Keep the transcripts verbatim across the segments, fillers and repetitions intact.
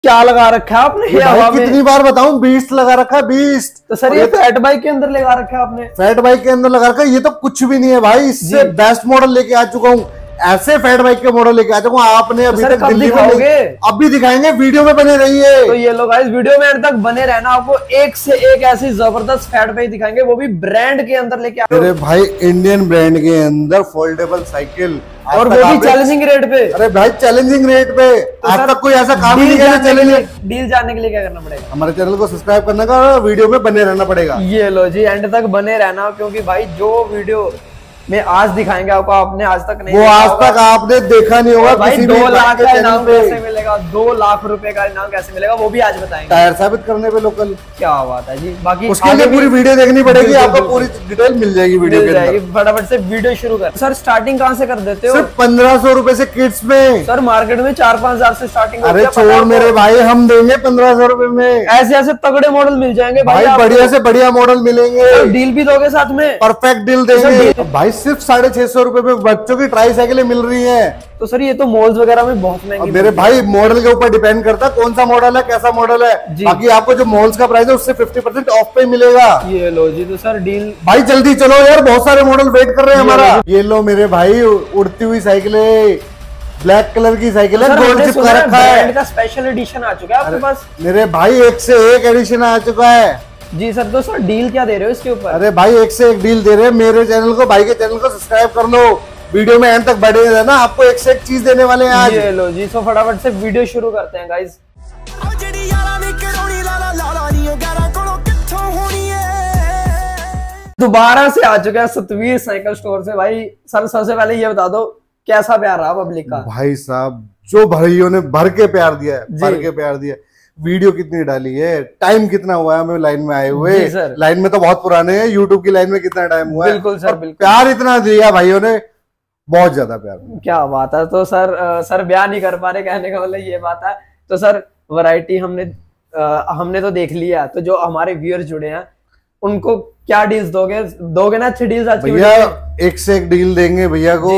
क्या लगा रखा है आपने? ये हवा में कितनी बार बताऊं, बीस्ट लगा रखा है, बीस्ट। तो सर ये फैट बाइक के अंदर लगा रखा है आपने? फैट बाइक के अंदर लगा रखा है, ये तो कुछ भी नहीं है भाई, इससे बेस्ट मॉडल लेके आ चुका हूँ। ऐसे फैट बाइक के मॉडल लेके आ चुका हूँ। आपने अभी तक दिल्ली में, अभी दिखाएंगे, वीडियो में बने रहिए। तो ये लोग इस वीडियो में अंत तक बने रहना, आपको एक से एक ऐसी जबरदस्त फैट बाइक दिखाएंगे, वो भी ब्रांड के अंदर लेके आए। अरे भाई इंडियन ब्रांड के अंदर फोल्डेबल साइकिल, और वो भी चैलेंजिंग रेट पे। अरे भाई चैलेंजिंग रेट पे, आज तक कोई ऐसा काम नहीं किया। डील जानने के लिए क्या करना पड़ेगा? हमारे चैनल को सब्सक्राइब करने का, वीडियो में बने रहना पड़ेगा। ये लो जी, एंड तक बने रहना, क्योंकि भाई जो वीडियो में आज दिखाएंगे आपको, आपने आज तक नहीं, वो आज तक आपने देखा नहीं होगा। भाई दो लाख का इनाम कैसे मिलेगा? दो लाख रुपए का इनाम कैसे मिलेगा, वो भी आज बताएंगे। टायर साबित करने पे लोकल, क्या बात है जी। बाकी उसके लिए पूरी वीडियो देखनी पड़ेगी, आपको पूरी डिटेल मिल जाएगी वीडियो के अंदर। फटाफट से वीडियो शुरू कर। सर स्टार्टिंग कहाँ से कर देते हो? सिर्फ पंद्रह सौ रूपये से किड्स में। सर मार्केट में चार पाँच हजार से स्टार्टिंग। अरे छोड़ मेरे भाई, हम देंगे पंद्रह सौ रूपये में। ऐसे ऐसे तगड़े मॉडल मिल जाएंगे भाई, बढ़िया से बढ़िया मॉडल मिलेंगे। डील भी दोगे साथ में? परफेक्ट डील देंगे भाई। सिर्फ साढ़े छह सौ रुपए में बच्चों की ट्राई साइकिलें मिल रही हैं। तो सर ये तो मॉल्स वगैरह में बहुत महंगी। मेरे भाई मॉडल के ऊपर डिपेंड करता है कौन सा मॉडल है, कैसा मॉडल है। बाकी आपको जो मॉल्स का प्राइस है उससे पचास परसेंट ऑफ पे मिलेगा। ये लो जी। तो सर डील भाई जल्दी चलो यार, बहुत सारे मॉडल वेट कर रहे हैं हमारा। ये लो मेरे भाई, उड़ती हुई साइकिलें, ब्लैक कलर की साइकिल है, गोल्ड चिपका रखा है। का स्पेशल एडिशन आ चुका है आपके पास? मेरे भाई एक से एक एडिशन आ चुका है जी सर। तो सर डील क्या दे रहे हो इसके ऊपर? अरे भाई एक से एक डील दे रहे हैं। मेरे चैनल को, भाई के चैनल को सब्सक्राइब कर लो, वीडियो में एंड तक बढ़े रहना, आपको एक से एक चीज देने वाले हैं आज। ये लो जी। सो फटाफट से वीडियो शुरू करते हैं गाइस। दोबारा से आ चुका है सतवीर साइकिल स्टोर से। भाई सर सबसे पहले ये बता दो, कैसा प्यार रहा पब्लिक का? भाई साहब जो भाइयों ने भर के प्यार दिया है, भर के प्यार दिया है। वीडियो कितनी डाली है, टाइम कितना हुआ है हमें लाइन में आए हुए? लाइन में तो बहुत पुराने हैं, यूट्यूब की लाइन में कितना टाइम हुआ है? बिल्कुल सर, बिल्कुल। प्यार इतना दिया भाइयों ने, बहुत ज्यादा प्यार। क्या बात है। तो सर आ, सर बयान नहीं कर पा रहे, कहने का मतलब ये बात है। तो सर वैरायटी हमने आ, हमने तो देख लिया, तो जो हमारे व्यूअर्स जुड़े हैं उनको क्या डील्स दोगे? दोगे ना अच्छी डील्स आज की? भैया एक से एक डील देंगे भैया को,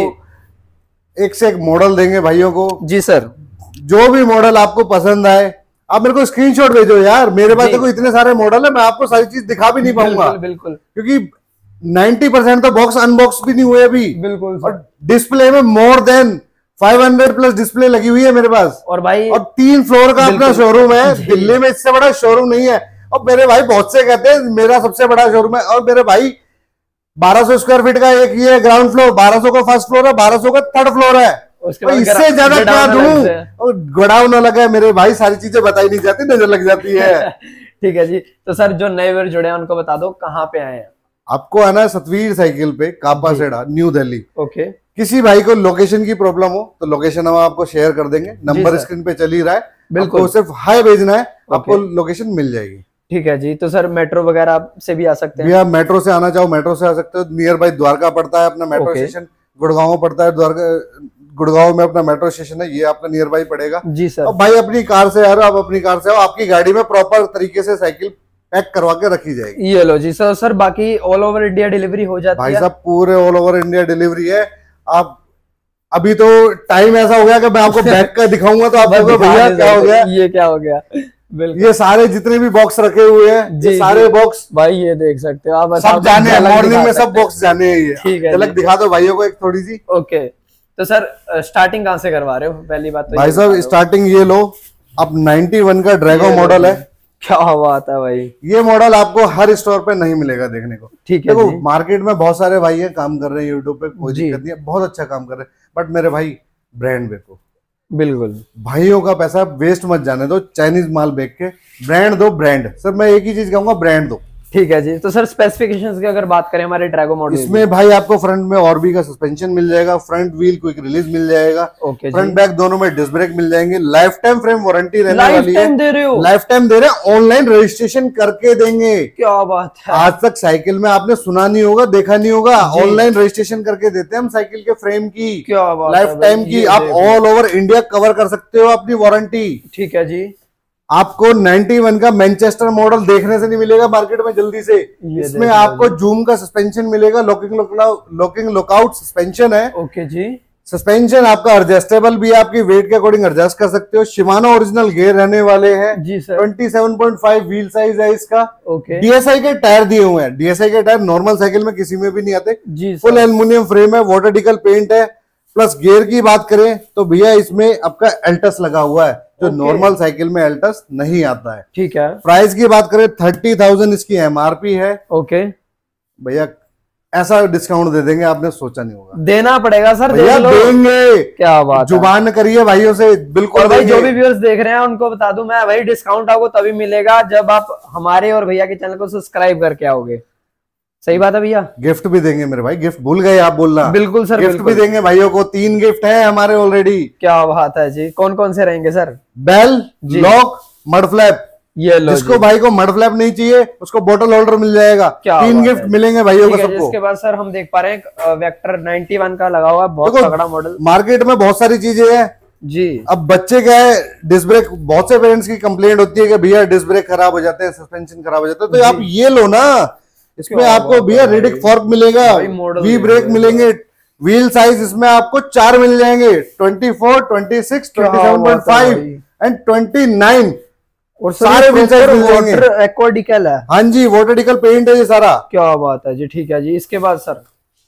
एक से एक मॉडल देंगे भाइयों को। जी सर। जो भी मॉडल आपको पसंद आए आप मेरे को स्क्रीनशॉट भेजो यार। मेरे पास देखो इतने सारे मॉडल है, मैं आपको सारी चीज दिखा भी नहीं पाऊंगा। बिल्कुल, क्योंकि नब्बे परसेंट तो बॉक्स अनबॉक्स भी नहीं हुए अभी। बिल्कुल। और डिस्प्ले में मोर देन पाँच सौ प्लस डिस्प्ले लगी हुई है मेरे पास। और भाई और तीन फ्लोर का अपना शोरूम है। दिल्ली में इससे बड़ा शोरूम नहीं है। और मेरे भाई बहुत से कहते हैं मेरा सबसे बड़ा शोरूम है। और मेरे भाई बारह सौ स्क्वायर फीट का एक ये ग्राउंड फ्लोर, बारह सौ का फर्स्ट फ्लोर है, बारह सौ का थर्ड फ्लोर है। इससे ज्यादा क्या दूं? गोडाउन अलग है मेरे भाई, सारी चीजें बताई नहीं जाती, नजर लग जाती है। ठीक है जी। तो सर जो नए व्यूअर जुड़े हैं उनको बता दो कहाँ पे आए हैं। आपको आना है सतवीर साइकिल पे, Kapashera, New Delhi. Okay. किसी भाई को लोकेशन की प्रॉब्लम हो तो लोकेशन हम आपको शेयर कर देंगे, नंबर स्क्रीन पे चल ही रहा है। बिल्कुल, सिर्फ हाई भेजना है, आपको लोकेशन मिल जाएगी। ठीक है जी। तो सर मेट्रो वगैरह से भी आ सकते हैं? भैया मेट्रो से आना चाहो मेट्रो से आ सकते हो। नियर बाई द्वारका पड़ता है अपना मेट्रो स्टेशन, गुड़गांव पड़ता है, द्वारका गुड़गांव में अपना मेट्रो स्टेशन है, ये आपका नियर बाई पड़ेगा। जी सर। और भाई अपनी कार से आ रहे हो, आप अपनी कार से आओ, आपकी गाड़ी में प्रॉपर तरीके से साइकिल पैक करवा के रखी जाएगी। ये लो जी। सर सर बाकी ऑल ओवर इंडिया डिलीवरी हो जाती है? भाई साहब पूरे ऑल ओवर इंडिया डिलीवरी है। आप अभी तो टाइम ऐसा हो गया कि मैं आपको बैक का दिखाऊंगा तो आप भैया क्या हो गया, ये क्या हो गया? ये सारे जितने भी बॉक्स रखे हुए हैं, ये सारे बॉक्स भाई ये देख सकते हो आप, सब जाने हैं, मॉर्निंग में सब बॉक्स जाने हैं। ठीक है, झलक दिखा दो भाइयों को एक थोड़ी सी। ओके। तो सर स्टार्टिंग कहाँ से करवा रहे हो? पहली बात तो भाई साहब स्टार्टिंग ये लो, अब इक्यानवे का ड्रैगो मॉडल है। क्या बात है भाई। ये मॉडल आपको हर स्टोर पे नहीं मिलेगा देखने को। ठीक है। देखो मार्केट में बहुत सारे भाई है काम कर रहे हैं यूट्यूब पे, कोई दिक्कत नहीं है, बहुत अच्छा काम कर रहे हैं, बट मेरे भाई ब्रांड देखो। बिल्कुल। भाइयों का पैसा वेस्ट मत जाने दो, चाइनीज माल बेच के ब्रांड दो। ब्रांड सर मैं एक ही चीज कहूंगा, ब्रांड दो। ठीक है जी। तो सर स्पेसिफिकेशंस की अगर बात करें हमारे ड्रैगो मॉडल, इसमें भाई आपको फ्रंट में ऑरबी का सस्पेंशन मिल जाएगा, फ्रंट व्हील क्विक रिलीज मिल जाएगा, ओके, फ्रंट बैक दोनों में डिस्क ब्रेक मिल जाएंगे, लाइफ टाइम फ्रेम वारंटी रहने वाली है। दे रहे हो? लाइफ टाइम दे रहे हैं, ऑनलाइन रजिस्ट्रेशन करके देंगे। क्या बात है। आज तक साइकिल में आपने सुना नहीं होगा, देखा नहीं होगा, ऑनलाइन रजिस्ट्रेशन करके देते हैं हम साइकिल के फ्रेम की। क्या बात, लाइफ टाइम की। आप ऑल ओवर इंडिया कवर कर सकते हो अपनी वारंटी। ठीक है जी। आपको इक्यानवे का मैनचेस्टर मॉडल देखने से नहीं मिलेगा मार्केट में जल्दी से। इसमें आपको जूम का सस्पेंशन मिलेगा, लॉकिंग लॉकिंग लॉकआउट सस्पेंशन है। ओके जी। सस्पेंशन आपका एडजस्टेबल भी है, आपकी वेट के अकॉर्डिंग एडजस्ट कर सकते हो। शिमानो ओरिजिनल गियर रहने वाले हैं जी सर। सत्ताईस पॉइंट पाँच व्हील साइज है इसका। ओके। डीएसआई के टायर दिए हुए हैं, डीएसआई के टायर नॉर्मल साइकिल में किसी में भी नहीं आते जी। फुल एल्युमिनियम फ्रेम है, वाटर डिकल पेंट है। प्लस गियर की बात करें तो भैया इसमें आपका एल्टस लगा हुआ है, जो नॉर्मल साइकिल में एल्टस नहीं आता है। ठीक है। प्राइस की बात करें थर्टी थाउजेंड इसकी एमआरपी है। ओके भैया ऐसा डिस्काउंट दे देंगे आपने सोचा नहीं होगा। देना पड़ेगा सर, भैया देंगे, क्या बात, जुबान करिए भाइयों से, बिल्कुल। और भाई जो भी व्यूअर्स देख रहे हैं उनको बता दूं मैं, भाई डिस्काउंट आपको तभी मिलेगा जब आप हमारे और भैया के चैनल को सब्सक्राइब करके आओगे। सही बात है भैया। गिफ्ट भी देंगे मेरे भाई, गिफ्ट भूल गए आप बोलना। बिल्कुल सर, गिफ्ट भी देंगे भाइयों को, तीन गिफ्ट है हमारे ऑलरेडी। क्या बात है जी, कौन कौन से रहेंगे sir? Bell, lock, mud flap. ये लो, जिसको भाई को मड फ्लैप नहीं चाहिए उसको बोतल होल्डर मिल जाएगा। तीन गिफ्ट मिलेंगे भाइयों को सबको। इसके बाद सर हम देख पा रहे हैं वेक्टर इक्यानवे का लगा हुआ है, बहुत तगड़ा मॉडल। मार्केट में बहुत सारी चीजें हैं जी। अब बच्चे क्या है, डिस्क ब्रेक, बहुत से पेरेंट्स की कंप्लेंट होती है कि भैया डिस्क ब्रेक खराब हो जाते हैं, सस्पेंशन खराब हो जाता है, तो आप ये लो ना, इसमें आपको भैया रेडिक फॉर्क मिलेगा, वी ब्रेक मिलेंगे, व्हील साइज इसमें आपको चार मिल जाएंगे, चौबीस, छब्बीस, सत्ताईस पॉइंट पाँच एंड उनतीस, और सारे व्हील साइज मिल जाएंगे। एक्वा डिकल है। हाँ जी, वाटर डिकल पेंट है ये सारा। क्या बात है जी, ठीक है जी। इसके बाद सर,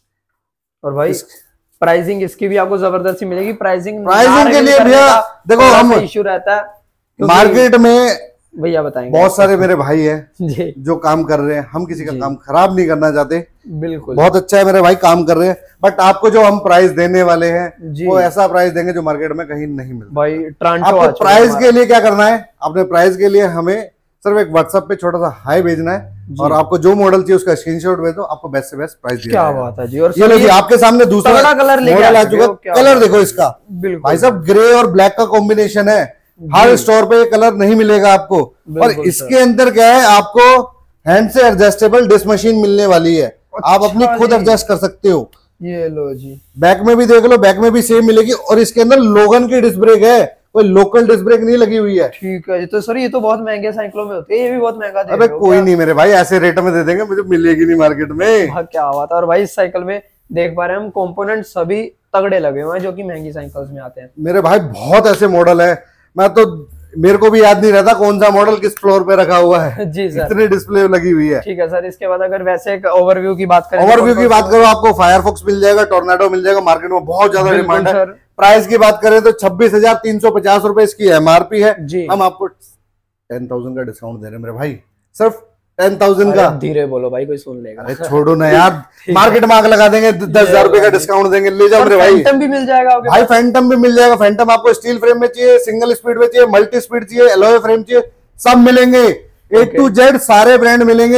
और भाई प्राइसिंग इसकी भी आपको जबरदस्त मिलेगी। प्राइसिंग प्राइसिंग के लिए भैया देखो, हम इश्यू रहता है मार्केट में, भैया बताएंगे, बहुत सारे मेरे भाई हैं जी जो काम कर रहे हैं, हम किसी का काम खराब नहीं करना चाहते। बिल्कुल, बहुत अच्छा है मेरे भाई काम कर रहे हैं, बट आपको जो हम प्राइस देने वाले हैं वो ऐसा प्राइस देंगे जो मार्केट में कहीं नहीं मिलता भाई। आपको प्राइस के लिए क्या करना है, अपने प्राइस के लिए हमें सिर्फ एक व्हाट्सएप पे छोटा सा हाई भेजना है और आपको जो मॉडल चाहिए उसका स्क्रीनशॉट भेज दो, आपको बेस्ट से बेस्ट प्राइस दिया क्या बात है जी। और ये लो आपके सामने दूसरा कलर मॉडल आ चुका। कलर देखो इसका भाई साहब, ग्रे और ब्लैक का कॉम्बिनेशन है, हर स्टोर पे ये कलर नहीं मिलेगा आपको। और इसके अंदर क्या है, आपको हैंड से एडजस्टेबल डिस्क मशीन मिलने वाली है, आप अपनी खुद एडजस्ट कर सकते हो। ये लो जी, बैक में भी देख लो, बैक में भी सेम मिलेगी। और इसके अंदर लोगन की डिस्क ब्रेक है, कोई लोकल डिस्क ब्रेक नहीं लगी हुई है। ठीक है जी। तो सर ये तो बहुत महंगे साइकिलों में होते हैं, ये भी बहुत महंगा दे अबे कोई नहीं मेरे भाई, ऐसे रेट में दे देंगे, मुझे मिलेगी नहीं मार्केट में। हाँ, क्या बात है। और भाई इस साइकिल में देख पा रहे हैं हम, कंपोनेंट सभी तगड़े लगे हुए हैं जो कि महंगी साइकिल्स में आते हैं मेरे भाई। बहुत ऐसे मॉडल है, मैं तो मेरे को भी याद नहीं रहता कौन सा मॉडल किस फ्लोर पे रखा हुआ है जी सर, इतनी डिस्प्ले लगी हुई है। ठीक है सर। इसके बाद अगर वैसे एक ओवरव्यू की बात करें, ओवरव्यू की बात करो, आपको फायरफॉक्स मिल जाएगा, टोर्नाडो मिल जाएगा, मार्केट में बहुत ज्यादा डिमांड है। प्राइस की बात करें तो छब्बीस हजार तीन सौ पचास रुपए इसकी एमआरपी है जी। हम आपको टेन थाउजेंड का डिस्काउंट दे रहे हैं मेरे भाई, सिर्फ टेन थाउजेंड का। धीरे बोलो भाई, कोई सुन लेगा। अरे छोड़ो ना यार, मार्केट में आग लगा देंगे, दस हजार रुपए का डिस्काउंट देंगे, ले जाओ मेरे भाई। फैंटम भी मिल जाएगा भाई, फैंटम भी मिल जाएगा। फैंटम आपको स्टील फ्रेम में चाहिए, सिंगल स्पीड में चाहिए, मल्टी स्पीड चाहिए, एलॉय फ्रेम चाहिए, सब मिलेंगे। ए टू जेड सारे ब्रांड मिलेंगे,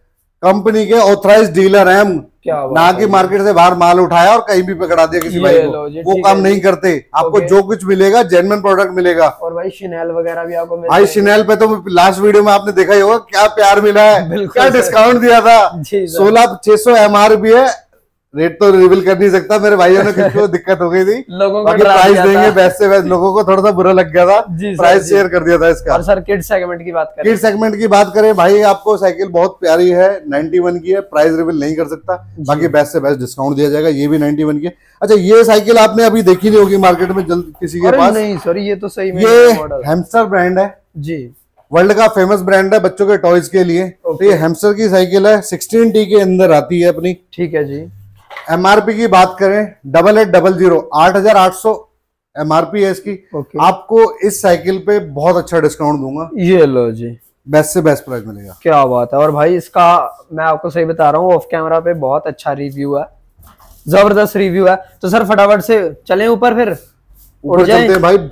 कंपनी के ऑथराइज डीलर हैं हम, ना कि मार्केट से बाहर माल उठाया और कहीं भी पकड़ा दिया किसी भाई को, वो काम नहीं करते। आपको जो कुछ मिलेगा जेन्युइन प्रोडक्ट मिलेगा। और भाई शिनेल वगैरह भी आपको मिल भाई शिनेल पे तो लास्ट वीडियो में आपने देखा ही होगा क्या प्यार मिला है, क्या डिस्काउंट दिया था। सोलह छह सौ एमआरपी है, रेट तो रिवील कर नहीं सकता, मेरे भाइयों ने किसको दिक्कत हो गई थी, लोगों को प्राइस देंगे बेस्ट से बेस्ट। लोगों को थोड़ा सा बुरा लग गया था, प्राइस शेयर कर दिया था इसका। और सर किड सेगमेंट की बात करें, किड सेगमेंट की बात करें भाई, आपको साइकिल बहुत प्यारी है, इक्यानवे की है, प्राइस रिवील नहीं कर सकता, बाकी बेस्ट से बेस्ट डिस्काउंट दिया जाएगा। ये भी इक्यानवे की है। अच्छा, ये साइकिल आपने अभी देखी नहीं होगी मार्केट में जल्द किसी के पास। नहीं सर, ये तो सही में ये हैमस्टर ब्रांड है जी, वर्ल्ड का फेमस ब्रांड है बच्चों के टॉयज के लिए। तो ये हैमस्टर की साइकिल है, सिक्सटीन टी के अंदर आती है अपनी। ठीक है जी। एमआरपी की बात करें डबल एट डबल जीरो आठ हजार आठ सौ एमआरपी है इसकी। आपको इस साइकिल पे बहुत अच्छा डिस्काउंट दूंगा। ये लो जी, बेस्ट से बेस्ट प्राइस मिलेगा। क्या बात है। और भाई इसका मैं आपको सही बता रहा हूँ, ऑफ कैमरा पे बहुत अच्छा रिव्यू है, जबरदस्त रिव्यू है। तो सर फटाफट से चलें ऊपर, फिर ऊपर चलते हैं भाई,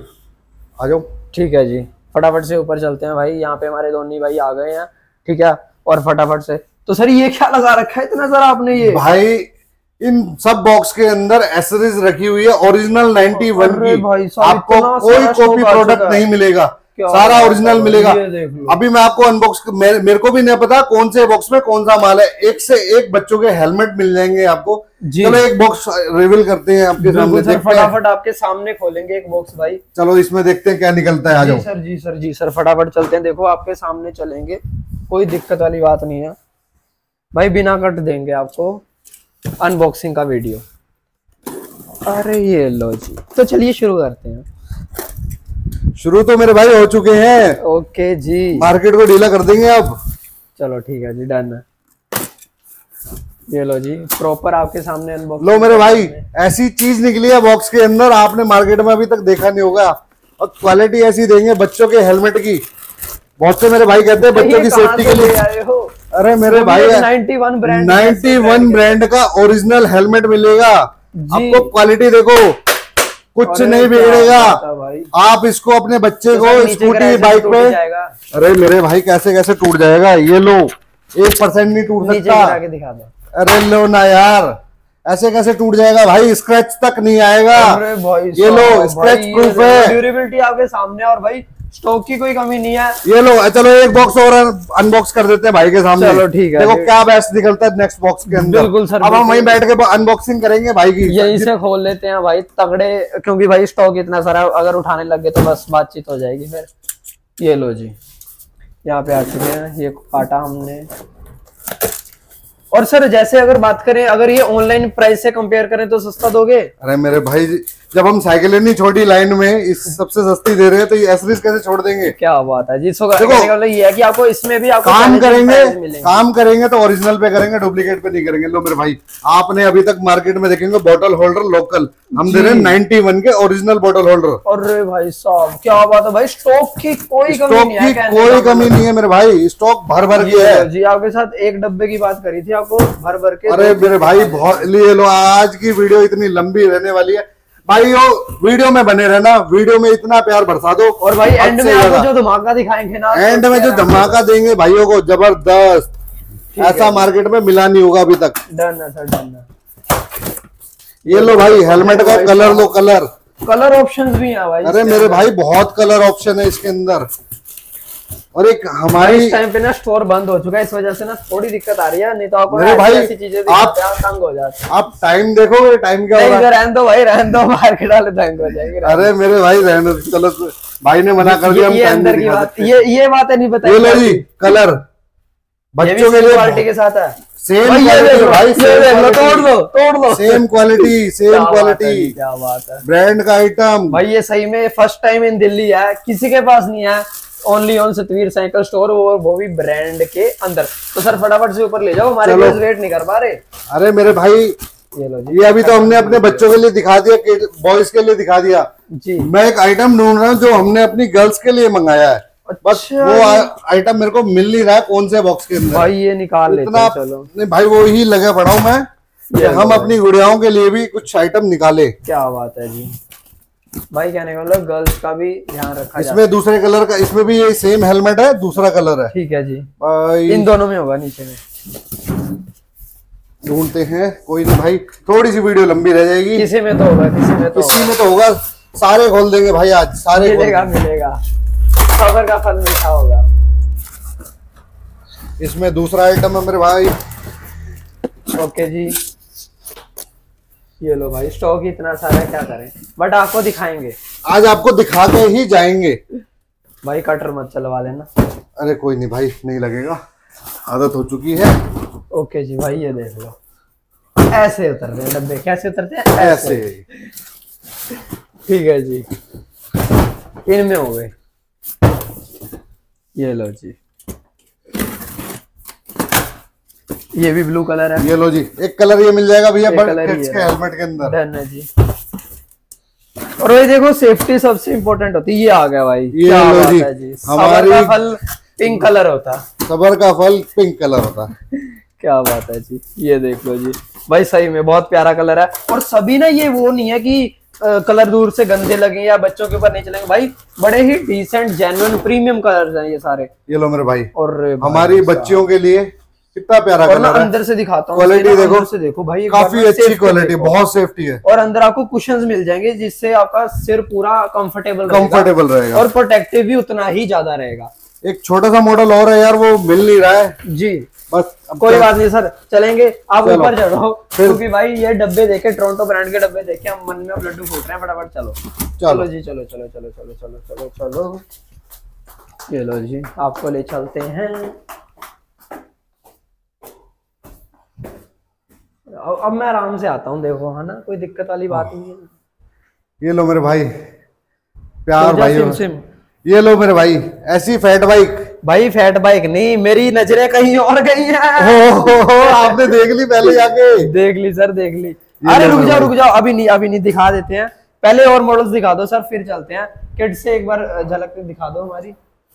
आ जाओ। ठीक है जी, फटाफट से ऊपर चलते हैं भाई। यहाँ पे हमारे दोनों भाई आ गए हैं, ठीक है। और फटाफट से, तो सर ये क्या लगा रखा है इतना सारा आपने? ये भाई इन सब बॉक्स के अंदर एसेसरीज रखी हुई है ओरिजिनल नाइंटी वन की। आपको कोई कॉपी प्रोडक्ट नहीं मिलेगा, सारा ओरिजिनल मिलेगा। अभी मैं आपको अनबॉक्स, मेरे, मेरे को भी नहीं पता कौन से बॉक्स में कौन सा माल है। एक से एक बच्चों के हेलमेट मिल जाएंगे आपको। चलो एक बॉक्स रिवील करते हैं आपके सामने, फटाफट आपके सामने खोलेंगे एक बॉक्स भाई। चलो इसमें देखते हैं क्या निकलता है। आ जाओ सर जी सर जी सर फटाफट चलते हैं। देखो आपके सामने चलेंगे, कोई दिक्कत वाली बात नहीं है भाई, बिना कट देंगे आपको अनबॉक्सिंग का वीडियो। अरे ये लो जी, तो चलिए शुरू करते हैं। शुरू तो मेरे भाई हो चुके हैं। ओके जी, मार्केट को ढीला कर देंगे अब। चलो ठीक है जी, डन है। ये लो जी, प्रॉपर आपके सामने अनबॉक्स। लो मेरे भाई, ऐसी चीज निकली है बॉक्स के अंदर, आपने मार्केट में अभी तक देखा नहीं होगा। और क्वालिटी ऐसी देंगे बच्चों के हेलमेट की। बहुत से मेरे भाई कहते हैं बच्चों की सेफ्टी के लिए। आए हो? अरे मेरे भाई ninety one brand ninety one brand का ओरिजिनल हेलमेट मिलेगा आपको। क्वालिटी देखो, कुछ नहीं बिगड़ेगा। आप इसको अपने बच्चे को स्कूटी बाइक पे, अरे मेरे भाई कैसे कैसे टूट जाएगा। ये लो, एक परसेंट नहीं टूट सकता। दिखा दो। अरे लो ना यार, ऐसे कैसे टूट जाएगा भाई, स्क्रैच तक नहीं आएगा। अरे भाई ये लो, स्क्रैच प्रूफ है, ड्यूरेबिलिटी आपके सामने, और भाई स्टॉक की कोई कमी नहीं है। ये लो, चलो एक बॉक्स और अनबॉक्स कर देते हैं भाई के सामने। चलो ठीक है, देखो क्या बेस्ट निकलता है नेक्स्ट बॉक्स के अंदर। बिल्कुल सर, अब हम वहीं बैठ के अनबॉक्सिंग करेंगे भाई की। यहीं से खोल लेते हैं भाई तगड़े, क्योंकि भाई स्टॉक इतना सारा, अगर उठाने लग गए तो बस बातचीत हो जाएगी फिर। ये लो जी, यहाँ पे आ चुके हैं, ये काटा हमने। और सर जैसे अगर बात करें, अगर ये ऑनलाइन प्राइस से कंपेयर करें तो सस्ता दोगे? अरे मेरे भाई, जब हम साइकिल नहीं छोटी लाइन में इस सबसे सस्ती दे रहे हैं तो ये एसरीज कैसे छोड़ देंगे। क्या बात है जी। सो देखो, ये है कि आपको इसमें भी आपको काम करेंगे काम करेंगे तो ओरिजिनल पे करेंगे, डुप्लीकेट पे नहीं करेंगे। लो मेरे भाई, आपने अभी तक मार्केट में देखेंगे बोतल होल्डर लोकल, हम दे रहे हैं नाइन्टी वन के ओरिजिनल बोतल होल्डर। अरे भाई साहब क्या बात है भाई, स्टॉक की कोई कमी नहीं है। स्टॉक की कोई कमी नहीं है मेरे भाई, स्टॉक भर भर के है जी। आपके साथ एक डब्बे की बात करी थी, आपको भर भर के। अरे मेरे भाई बहुत, लिए लो, आज की वीडियो इतनी लंबी रहने वाली है भाई। वो वीडियो में बने रहना, वीडियो में इतना प्यार बरसा दो। और भाई एंड में आपको जो धमाका दिखाएंगे ना, एंड में जो धमाका देंगे भाइयों को जबरदस्त, ऐसा मार्केट में मिला नहीं होगा अभी तक। डन है सर, डन है। ये लो भाई, हेलमेट का कलर लो, कलर कलर ऑप्शंस भी हैं भाई। अरे मेरे भाई बहुत कलर ऑप्शन है इसके अंदर। और एक हमारी इस टाइम पे ना स्टोर बंद हो चुका है, इस वजह से ना थोड़ी दिक्कत आ रही है, नहीं तो आपको मेरे भाई ऐसी चीजें आप तंग हो जाते। आप टाइम देखोगे, टाइम क्या हो रहा है? रहने दो भाई, रहने दो, मार्केट वाले तंग हो जाएंगे। अरे मेरे भाई रहने दो, चलो भाई ने मना कर दिया। ये अंदर की बात, ये ये बातें नहीं बताई। ये लो जी, कलर बच्चों के लिए क्वालिटी के साथ है, सेम क्वालिटी भाई, तोड़ दो तोड़ दो, सेम क्वालिटी, सेम क्वालिटी। क्या बात है, ब्रांड का आइटम भाई। ये सही में फर्स्ट टाइम इन दिल्ली है, किसी के पास नहीं है, only on Satvir cycle store, वो वो भी ब्रांड के अंदर। तो सर फटाफट से ऊपर ले जाओ, हमारे पास वेट नहीं कर पा रहे। अरे मेरे भाई, ये लो जी, ये अभी तो हमने अपने बच्चों के लिए दिखा दिया, बॉयज के लिए दिखा दिया जी। मैं एक आइटम ढूंढ रहा हूँ जो हमने अपनी गर्ल्स के लिए मंगाया है। अच्छा, बस वो आइटम मेरे को मिल नहीं रहा है, कौन से बॉक्स के अंदर। भाई ये निकाल लेते हैं, चलो। नहीं भाई, वो ही लगा पड़ा हूँ मैं, हम अपनी गुड़ियाओं के लिए भी कुछ आइटम निकाले। क्या बात है जी भाई, कहने का मतलब गर्ल्स का भी ध्यान रखा जाए। इसमें दूसरे कलर का, इसमें भी ये सेम हेलमेट है, दूसरा कलर है। ठीक है जी, इन दोनों में होगा, नीचे में ढूंढते हैं। कोई नहीं भाई, थोड़ी सी वीडियो लंबी रह जाएगी। किसी में तो होगा, किसी में तो किसी में तो होगा। सारे खोल देंगे भाई आज, सारे मिलेगा मिलेगा, सबर का फल मीठा होगा। इसमें दूसरा आइटम है मेरे भाई। ओके जी, ये लो भाई, स्टॉक ही इतना सारा है, क्या करें, बट आपको दिखाएंगे आज, आपको दिखा के ही जाएंगे भाई। कटर मत चलवा लेना। अरे कोई नहीं भाई, नहीं लगेगा, आदत हो चुकी है। ओके जी भाई, ये देख लो, ऐसे उतरते हैं डब्बे। कैसे उतरते हैं? ऐसे। ठीक है जी, इनमें हो गए। ये लो जी, ये भी ब्लू कलर है। ये लो जी, एक कलर ये मिल जाएगा भैया किड्स के हेलमेट के अंदर। डन है जी। और भाई देखो, सेफ्टी सबसे इम्पोर्टेंट होती है। ये आ गया भाई, ये लो जी, जी। हमारी सबर का फल पिंक कलर होता, सबर का फल पिंक कलर होता। क्या बात है जी, ये देख लो जी भाई, सही में बहुत प्यारा कलर है। और सभी ना, ये वो नहीं है कि आ, कलर दूर से गंदे लगे या बच्चों के ऊपर नहीं चलेंगे भाई, बड़े ही डिसेंट जेन्युइन प्रीमियम कलर्स हैं ये सारे। ये लो मेरे भाई, और हमारी बच्चियों के लिए कितना प्यारा कलर है। अंदर से दिखाता हूँ, क्वालिटी देखो, से देखो भाई, काफी अच्छी क्वालिटी, बहुत सेफ्टी है। और अंदर आपको कुशन्स मिल जाएंगे, जिससे आपका सिर पूरा कंफर्टेबल कंफर्टेबल रहेगा, और प्रोटेक्टिव भी उतना ही ज्यादा रहेगा। एक छोटा सा मॉडल और है यार, वो मिल नहीं रहा है जी। बस कोई बात नहीं सर, चलेंगे, आप ऊपर चढ़ो, क्योंकि भाई ये डब्बे देखे, टोरंटो ब्रांड के डब्बे देखे, हम मन में अब लड्डू फूट रहे हैं। फटाफट चलो चलो जी, चलो चलो चलो चलो चलो चलो चलो। ये लो जी, आपको ले चलते हैं। अब मैं आराम से आता हूँ, देखो है ना, कोई दिक्कत वाली बात नहीं है। ये लो मेरे भाई, प्यार तो भाई, सिम सिम। ये लो मेरे भाई, ऐसी फैट बाइक। भाई फैट बाइक नहीं, मेरी नजरें कहीं और गई हैं। हो, हो, हो, आपने देख ली पहले जाके? देख ली सर, देख ली। अरे रुक जाओ रुक जाओ, अभी नहीं अभी नहीं, दिखा देते हैं पहले और मॉडल्स दिखा दो सर, फिर चलते हैं। किड्स से एक बार झलक दिखा दो हमारी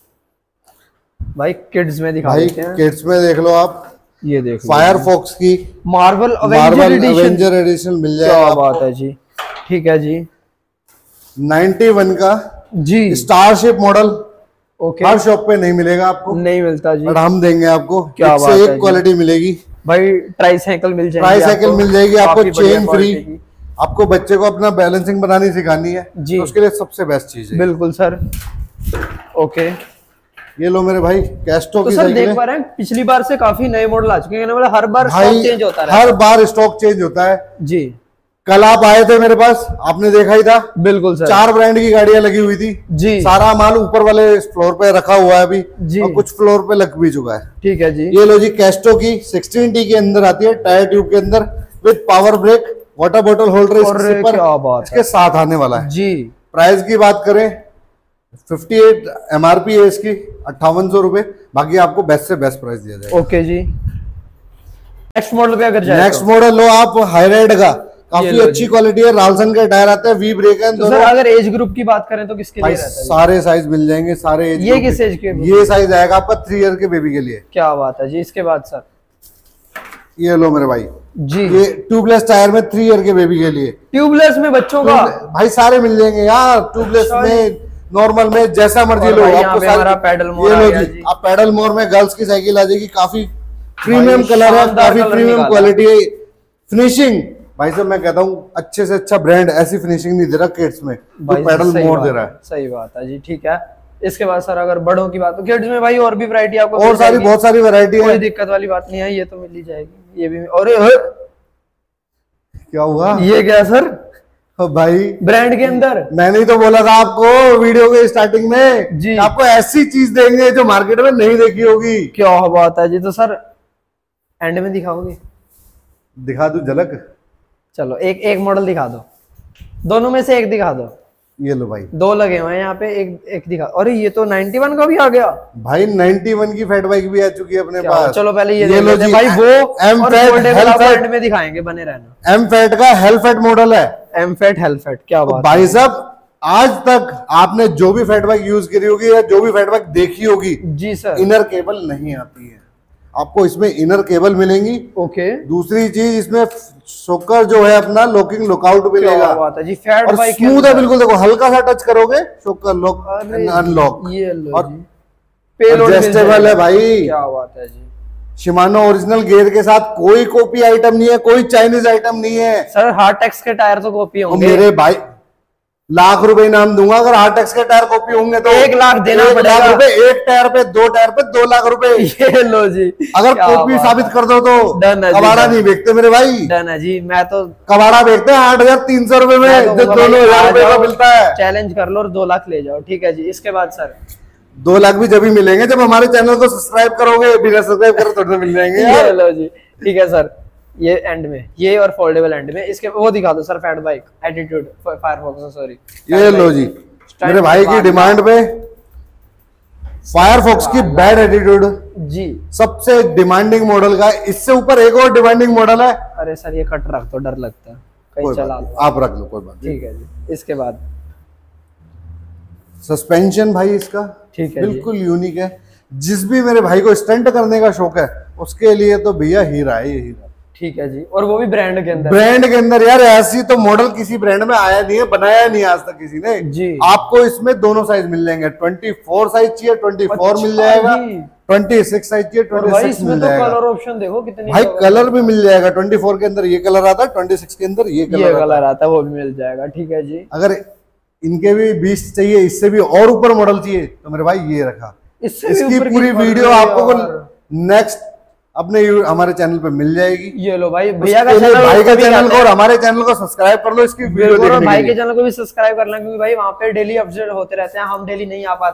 भाई, किड्स में दिखा भाई देते हैं। किड्स में देख लो आप, ये देख फायरफॉक्स की Marvel Marvel Avenger Avenger edition मिल जाएगा। क्या बात है जी, ठीक है जी। इक्यानवे का जी स्टारशिप मॉडल, ओके, हर शॉप पे नहीं मिलेगा आपको, नहीं मिलता जी, बट हम देंगे आपको। क्या एक बात से है एक जी। क्वालिटी मिलेगी भाई ट्राईसाइकिल मिल जाएगी, ट्राईसाइकिल मिल जाएगी आपको, काफी बढ़िया चेन क्वालिटी फ्री। की। आपको बच्चे को अपना बैलेंसिंग बनानी सिखानी है जी। तो उसके लिए सबसे बेस्ट चीज है। बिल्कुल सर, ओके। ये लो मेरे भाई, कैस्टो तो की सर साइकिल देख है। पा रहे हैं पिछली बार से काफी नए मॉडल आ चुके हैं, मतलब हर बार स्टॉक भाई चेंज होता रहता हर है। बार स्टॉक चेंज होता है जी कल आप आए थे मेरे पास, आपने देखा ही था, बिल्कुल सर, चार ब्रांड की गाड़ियां लगी हुई थी। जी सारा माल ऊपर वाले फ्लोर पे रखा हुआ है अभी, जी। और कुछ फ्लोर पे लग भी चुका है। ठीक है जी। ये लो जी, कैस्टो की सोलह टी के अंदर आती है, टायर ट्यूब के अंदर, विद पावर ब्रेक, वाटर बोतल होल्डर और क्या बात इसके साथ आने वाला है जी। प्राइस की बात करें, अट्ठावन एमआरपी है इसकी, अट्ठावन सौ रुपए। बाकी आपको बेस्ट से बेस्ट प्राइस दिया जाएगा। ओके जी। नेक्स्ट मॉडल पे अगर जाए नेक्स्ट मॉडल लो आप, हाईराइड का, काफी लो अच्छी जी। क्वालिटी है, रालसन के टायर आते हैं, वी ब्रेक है तो दोनों। सर अगर एज ग्रुप की बात करें तो किसके भाई लिए रहता है सारे साइज मिल जाएंगे, सारे एज ये किस एज के? ये साइज आएगा आपका थ्री ईयर के बेबी के लिए। क्या बात है जी। इसके बाद सर ये लो मेरे भाई जी, ये ट्यूबलेस टायर में थ्री ईयर के बेबी के लिए। ट्यूबलेस में बच्चों का भाई सारे मिल जाएंगे यार, ट्यूबलेस में, नॉर्मल में, जैसा मर्जी और लो। भाई यहाँ आपको पे सारे- हमारा पैडल मोर ये आ लो गया जी, जी। आप पैडल मोर में गर्ल्स की साइकिल आ जाएगी, काफी प्रीमियम कलर है, शानदार काफी कलर प्रीमियम निकाला। क्वालिटी है, फिनिशिंग। भाई साहब मैं कहता हूँ अच्छे से अच्छा ब्रांड ऐसी फिनिशिंग नहीं दे रहा किड्स में, तो भाई पैडल सही मोर बात दे रहा है। सही बात है जी, ठीक है। इसके बाद सर अगर बड़ों की बात, किड्स में भाई और भी वैरायटी आपको और मिल सारी जाएगी। बहुत सारी वैरायटी कोई है। दिक्कत वाली बात नहीं है, ये तो मिल ही जाएगी। ये भी और क्या हुआ ये क्या सर, ओ भाई, ब्रांड के अंदर मैंने ही तो बोला था आपको वीडियो के स्टार्टिंग में जी। कि आपको ऐसी चीज देंगे जो मार्केट में नहीं देखी होगी। क्या बात है जी। तो सर एंड में दिखाओगे? दिखा दूं झलक? चलो एक एक मॉडल दिखा दो, दोनों में से एक दिखा दो। ये लो भाई, दो लगे हुए हैं यहाँ पे, एक एक दिखा। अरे ये तो इक्यानवे का भी आ गया भाई इक्यानवे की फैट बाइक भी आ चुकी है अपने क्या? पास। चलो पहले ये ये देख लो लेते हैं जी, भाई, वो एम और फैट, फोल्डेबल हेल आपको फैट। एंड में दिखाएंगे, बने रहना। एम फैट का हेल फैट मॉडल है। एम फैट हेल फैट, क्या बात भाई है। साहब आज तक आपने जो भी फैट बाइक यूज करी होगी या जो भी फैट बाइक देखी होगी, जी सर, इनर केबल नहीं आती है। आपको इसमें इनर केबल मिलेंगी। ओके, दूसरी चीज, इसमें शोकर जो है अपना लॉकिंग लॉकआउट क्या मिलेगा, बात है जी। फैट और बाइक स्मूथ है बिल्कुल। देखो हल्का सा टच करोगे, शोकर लॉक अरे अनलॉक, ये लो और जी, पेलोड मिल एडजस्टेबल जाएगा। है भाई। क्या बात है जी। शिमानो ओरिजिनल गियर के साथ, कोई कॉपी आइटम नहीं है, कोई चाइनीज आइटम नहीं है। सर हार्टेक्स के टायर तो कॉपी और होंगे। मेरे भाई लाख रुपए इनाम दूंगा अगर हार्टेक्स के टायर कॉपी होंगे तो। एक लाख देना एक पड़ेगा। लाख रुपए एक टायर पे, दो टायर पे दो लाख रुपए। ये लो जी, अगर क्या कॉपी बात साबित है। कर दो तो। डन है जी, कबाड़ा डन। नहीं बेचते मेरे भाई, डन है जी। मैं तो कबाड़ा बेचते हैं आठ हजार तीन सौ रुपए में, जो दोनों हजार रुपए का मिलता है। चैलेंज कर लो और दो लाख ले जाओ, ठीक है जी। इसके बाद सर दो लाख भी जब ही मिलेंगे जब हमारे चैनल को सब्सक्राइब करोगे, बिना सब्सक्राइब करे थोड़ी ना मिल जाएंगे ये यार। लो जी, ठीक है सर। ये एंड में, ये और फोल्डेबल एंड में। इसके वो दिखा दो सर, fat bike attitude Firefox, sorry ये लो जी, मेरे भाई की डिमांड पे फायरफॉक्स की बैड एटीट्यूड जी, सबसे डिमांडिंग मॉडल का। इससे ऊपर एक और डिमांडिंग मॉडल है। अरे सर ये कट रख दो, डर लगता है कहीं कोई चला बात लो। नहीं, आप रख लो, कोई बात नहीं। ठीक है जी। इसके बाद सस्पेंशन भाई इसका ठीक है जी। बिल्कुल यूनिक है। जिस भी मेरे भाई को स्टंट करने का शौक है उसके लिए तो भैया हीरा है ये, हीरा। ठीक है जी। और वो भी ब्रांड के अंदर। ब्रांड के अंदर यार, ऐसी तो मॉडल किसी ब्रांड में आया नहीं है, बनाया नहीं आज तक किसी ने जी। आपको इसमें दोनों साइज मिल जाएंगे। चौबीस साइज चाहिए चौबीस मिल जाएगा, छब्बीस साइज चाहिए और भाई छब्बीस इसमें मिल तो जाएगा। कलर ऑप्शन देखो कितनी। भाई कलर भी मिल जाएगा, चौबीस के अंदर ये कलर आता है, छब्बीस के अंदर ये ये कलर आता है। कलर आता है, वो भी मिल जाएगा, ठीक है जी। अगर इनके भी बीस चाहिए, इससे भी और ऊपर मॉडल चाहिए तो मेरे भाई ये रखा। इससे भी इसकी ऊपर की पूरी मॉडल वीडियो है आपको यार। नेक्स्ट अपने यू- हमारे चैनल पे मिल जाएगी। ये लो भाई, भैया का उसके लिए चैनल, भाई का उसको भी चैनल कहते को और हैं। हमारे चैनल को सब्सक्राइब कर लो इसकी वीडियो बिल्कुल, और देखने भाई के के लिए। चैनल को भी सब्सक्राइब करना, क्योंकि भाई वहाँ पे डेली अपडेट होते रहते हैं, हम डेली नहीं आ पाते,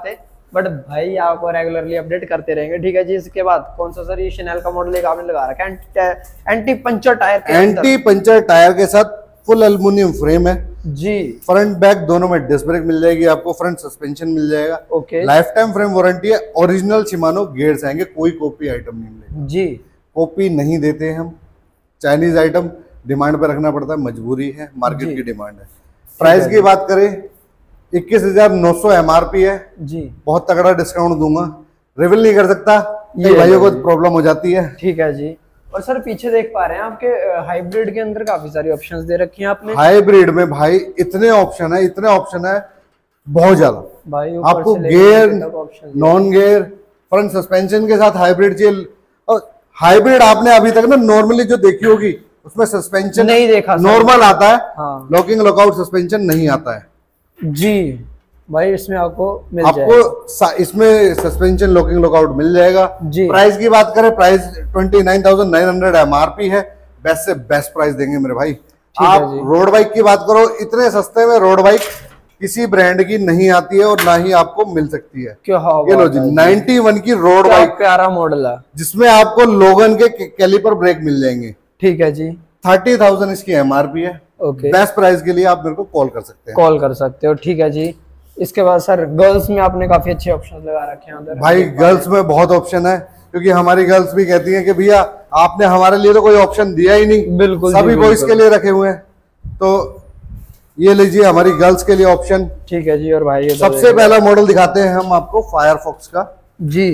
बट भाई आपको रेगुलरली अपडेट करते रहेंगे। ठीक है जी, इसके बाद कौन सा सर ये शनेल का मॉडल एक आपने लगा रखा है एंटी पंचर टायर के एंटी पंचर टायर के साथ फुल एल्युमिनियम फ्रेम है जी। फ्रंट बैक दोनों में डिस्क ब्रेक मिल जाएगी आपको, फ्रंट सस्पेंशन मिल जाएगा। Okay, life time frame warranty है। ओरिजिनल शिमानो गियर्स आएंगे, कोई कॉपी आइटम नहीं मिलेगा जी। कॉपी नहीं देते हम। चाइनीज आइटम डिमांड पे रखना पड़ता है, मजबूरी है, मार्केट की डिमांड है। प्राइस की बात करें इक्कीस हजार नौ सौ एम आर पी है जी। बहुत तगड़ा डिस्काउंट दूंगा, रिवील नहीं कर सकता, ये भाइयों को प्रॉब्लम हो जाती है। ठीक है जी। और सर पीछे देख पा रहे हैं आपके हाइब्रिड के अंदर काफी सारी ऑप्शंस दे रखी हैं आपने। हाइब्रिड में भाई इतने ऑप्शन है, इतने ऑप्शन है बहुत ज्यादा भाई। आपको gear, non gear, front suspension के साथ हाइब्रिड चाहिए। और हाइब्रिड आपने अभी तक ना नॉर्मली जो देखी होगी उसमें सस्पेंशन नहीं देखा, नॉर्मल आता है। हाँ। लॉकिंग लॉकआउट सस्पेंशन नहीं आता है जी भाई। इसमें आपको मिल आपको इसमें सस्पेंशन लॉकिंग लॉकआउट मिल जाएगा जी। प्राइस की बात करें, price twenty nine thousand nine hundred MRP है। बेस्ट से बेस्ट प्राइस देंगे मेरे भाई। आप रोड बाइक की बात करो, इतने सस्ते में रोड बाइक किसी ब्रांड की नहीं आती है और ना ही आपको मिल सकती है। क्या ये लो जी, इक्यानवे की रोड बाइक, प्यारा मॉडल है जिसमें आपको लोगन के कैलिपर ब्रेक मिल जाएंगे। ठीक है जी। थर्टी थाउजेंड इसकी एमआरपी है। ओके, बेस्ट प्राइस के लिए आप मेरे को कॉल कर सकते हैं, कॉल कर सकते हो। ठीक है जी। इसके बाद सर गर्ल्स में आपने काफी अच्छे ऑप्शन लगा रखे हैं अंदर। भाई गर्ल्स में बहुत ऑप्शन है, क्योंकि हमारी गर्ल्स भी कहती हैं कि भैया आपने हमारे लिए तो कोई ऑप्शन दिया ही नहीं, बिल्कुल सभी बॉयज के लिए रखे हुए हैं। तो ये लीजिए हमारी गर्ल्स के लिए ऑप्शन। ठीक है जी। और भाई सबसे पहला मॉडल दिखाते हैं हम आपको फायरफॉक्स का जी।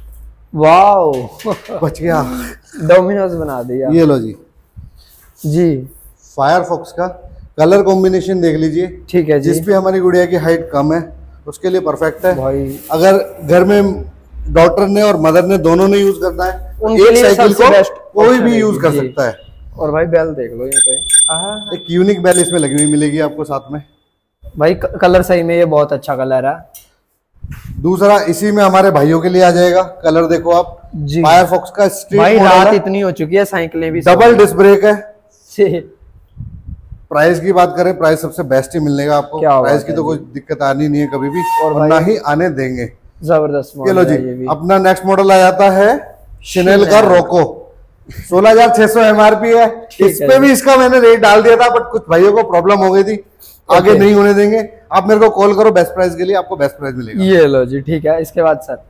वाओ बच गया, डोमिनोज बना दिया। ये लो जी जी, फायरफॉक्स का कलर कॉम्बिनेशन देख लीजिए। ठीक है जी। जिस भी हमारी गुड़िया की हाइट कम है उसके लिए परफेक्ट है भाई। अगर घर में डॉटर ने और मदर ने दोनों ने यूज करना है, उनके एक लिए साइकिल को बेस्ट कोई भी यूज कर सकता है। और भाई बेल देख लो यहाँ पे, एक यूनिक बेल इसमें लगी हुई मिलेगी आपको साथ में। भाई कलर सही में ये बहुत अच्छा कलर है। दूसरा इसी में हमारे भाइयों के लिए आ जाएगा, कलर देखो आप जी। फायरफॉक्स का स्ट्रीट भाई मॉडल रात है, इतनी हो चुकी है, साइकिलें भी डबल डिस्क ब्रेक है। से प्राइस की बात करें, प्राइस सबसे बेस्ट ही मिलेगा आपको। क्या प्राइस की तो कोई दिक्कत आनी नहीं है कभी भी, और और ना ही आने देंगे। जबरदस्त चलो मॉडल जी, है ये भी। अपना नेक्स्ट मॉडल आ जाता है शनेल का रोको। सोलह हजार छह सौ एमआरपी है। इस पे भी इसका मैंने रेट डाल दिया था, बट कुछ भाइयों को प्रॉब्लम हो गई थी, आगे नहीं होने देंगे। आप मेरे को कॉल करो बेस्ट प्राइस के लिए, आपको बेस्ट प्राइस मिलेगा। ये लो जी। ठीक है। इसके बाद सर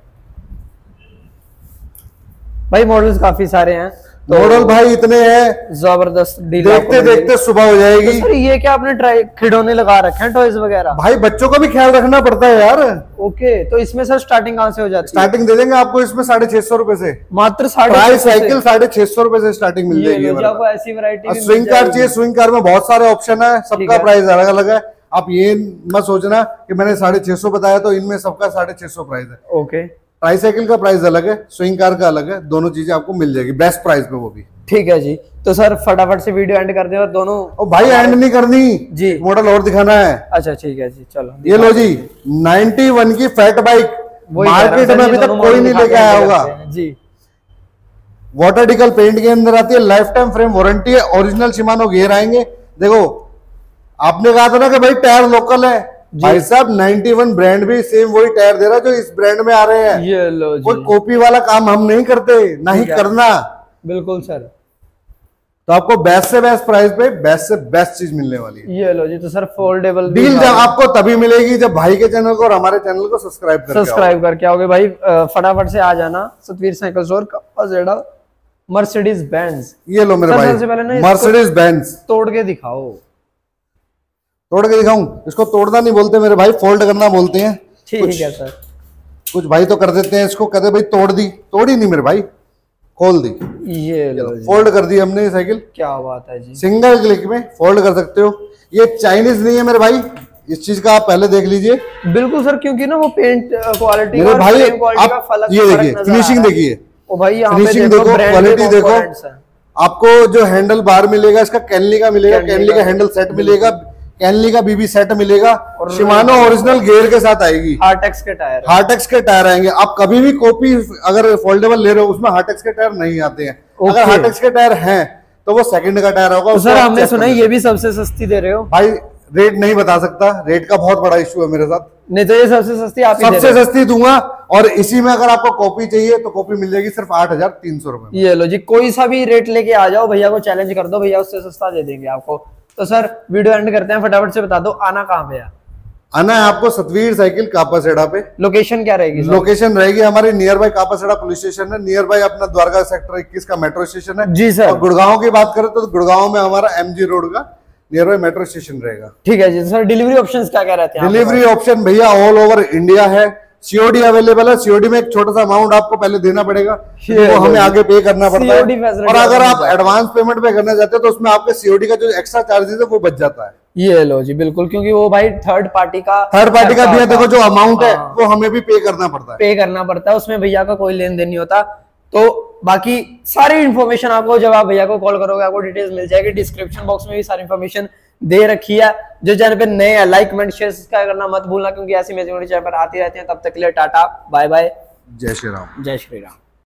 भाई मॉडल्स काफी सारे हैं, तो मॉडल भाई इतने हैं, जबरदस्त डील देखते देखते सुबह हो जाएगी। तो सर ये क्या आपने ट्राई खिलौने लगा रखे हैं, टॉयज वगैरह? भाई बच्चों का भी ख्याल रखना पड़ता है यार। ओके, तो इसमें सर स्टार्टिंग कहाँ से हो जाती है? स्टार्टिंग दे देंगे आपको इसमें साढ़े छह सौ रुपए से, मात्र साढ़े प्राइस साइकिल साढ़े छह सौ रुपए से स्टार्टिंग मिल जाएगी। आपको ऐसी वैरायटी स्विंग कार चाहिए, स्विंग कार में बहुत सारे ऑप्शन है, सबका प्राइस अलग अलग है। आप ये मत सोचना कि मैंने साढ़े छह सौ बताया तो इनमें सबका साढ़े छह सौ प्राइस है। ओके, ट्राईसाइकिल का प्राइस अलग है, स्विंग कार का अलग है, दोनों चीजें आपको मिल जाएगी बेस्ट प्राइस पे वो भी। ठीक है जी। तो सर फटाफट से वीडियो एंड कर दे और दोनों। ओ भाई एंड नहीं करनी जी, मॉडल और दिखाना है। अच्छा ठीक है जी, चलो। ये लो जी, इक्यानवे की फैट बाइक, मार्केट में अभी तक कोई नहीं लेके आया होगा जी। वाटर डिकल पेंट के अंदर आती है, लाइफ टाइम फ्रेम वारंटी है, ओरिजिनल शिमानो गियर आएंगे। देखो आपने कहा था ना कि भाई टायर लोकल है, भाई साहब इक्यानवे ब्रांड भी सेम वही टायर दे रहा है जो इस ब्रांड में आ रहे हैं। ये लो जी। कोई कॉपी वाला काम हम नहीं करते, ना ही करना। बिल्कुल सर। तो आपको बेस्ट से बेस्ट प्राइस पे बेस्ट से बेस्ट चीज मिलने वाली है। ये लो जी। तो सर फोल्डेबल डील जब आपको तभी मिलेगी जब भाई के चैनल को और हमारे चैनल को सब्सक्राइब करके सब्सक्राइब करके आओगे। भाई फटाफट से आ जाना Satvir cycle store, Mercedes Benz. ये लो मेरे भाई, मर्सिडीज बेंज तोड़ के दिखाओ। तोड़ के दिखाऊं? इसको तोड़ना नहीं बोलते मेरे भाई, फोल्ड करना बोलते हैं। ठीक है सर। कुछ भाई तो कर देते हैं इसको, कहते भाई तोड़ दी, तोड़ी नहीं मेरे भाई, खोल दी। ये लो जी। फोल्ड कर दी हमने साइकिल। क्या बात है जी। सिंगल क्लिक में फोल्ड कर सकते हो। ये चाइनीज नहीं है मेरे भाई, इस चीज का आप पहले देख लीजिए। बिल्कुल सर, क्योंकि ना वो पेंट क्वालिटी मेरे भाई आप ये देखिए, फिनिशिंग देखिए, ओ भाई फिनिशिंग देखो, क्वालिटी देखो। आपको जो हैंडल बार मिलेगा इसका कैनली का मिलेगा, कैनली का हैंडल सेट मिलेगा, कैनली का बीबी सेट मिलेगा, शिमानो ओरिजिनल गियर के साथ आएगी। हार्टेक्स के टायर, हार्टेक्स के टायर आएंगे। आप कभी भी कॉपी अगर फोल्डेबल ले रहे हो उसमें हार्टेक्स के टायर नहीं आते हैं। अगर हार्टेक्स के टायर हैं तो वो सेकंड का टायर होगा। तो सर हमने सुना ये भी सबसे सस्ती दे रहे हो भाई, रेट नहीं बता सकता, रेट का बहुत बड़ा इशू है मेरे साथ। नहीं तो ये सबसे सस्ती आप ही दे सबसे रहे हो। सस्ती दूंगा, और इसी में अगर आपको कॉपी चाहिए तो कॉपी मिल जाएगी सिर्फ आठ हजार तीन सौ रुपए में। ये लो जी, कोई सा भी रेट लेके आ जाओ, भैया को चैलेंज कर दो, भैया उससे सस्ता दे देंगे आपको। तो सर वीडियो एंड करते हैं, फटाफट से बता दो आना कहाँ पे है। आना है आपको सतवीर साइकिल कापासेड़ा पे। लोकेशन क्या रहेगी सर? लोकेशन रहेगी हमारी near by Kapashera police station है, नियर बाय अपना द्वारका सेक्टर इक्कीस का मेट्रो स्टेशन है जी सर। और गुड़गांव की बात करें तो गुड़गांव में हमारा एमजी रोड का नियर बाय मेट्रो स्टेशन रहेगा। ठीक है जी सर। डिलीवरी ऑप्शंस क्या क्या रहते हैं? डिलीवरी ऑप्शन भैया ऑल ओवर इंडिया है, सीओडी अवेलेबल है। सीओडी में एक छोटा सा अमाउंट आपको पहले देना पड़ेगा, वो हमें आगे पे करना पड़ता है, और अगर आप एडवांस पेमेंट पे करना चाहते हैं तो उसमें आपके सीओडी का जो एक्स्ट्रा चार्जेस है वो बच जाता है। ये लो जी, बिल्कुल, क्योंकि वो भाई थर्ड पार्टी का थर्ड पार्टी का भैया देखो जो अमाउंट है वो हमें भी पे करना पड़ता है, पे करना पड़ता है, उसमें भैया का कोई लेन देन नहीं होता। तो बाकी सारी इन्फॉर्मेशन आपको जब आप भैया को कॉल करोगे आपको डिटेल्स मिल जाएगी। डिस्क्रिप्शन बॉक्स में भी सारी इन्फॉर्मेशन दे रखी है। जो चैनल पे नए हैं लाइक कमेंट शेयर सब्सक्राइब करना मत भूलना, क्योंकि ऐसी अमेजिंग चैनल पर आती रहती है। तब तक के लिए टाटा बाय बाय, जय श्री राम। जय श्री राम।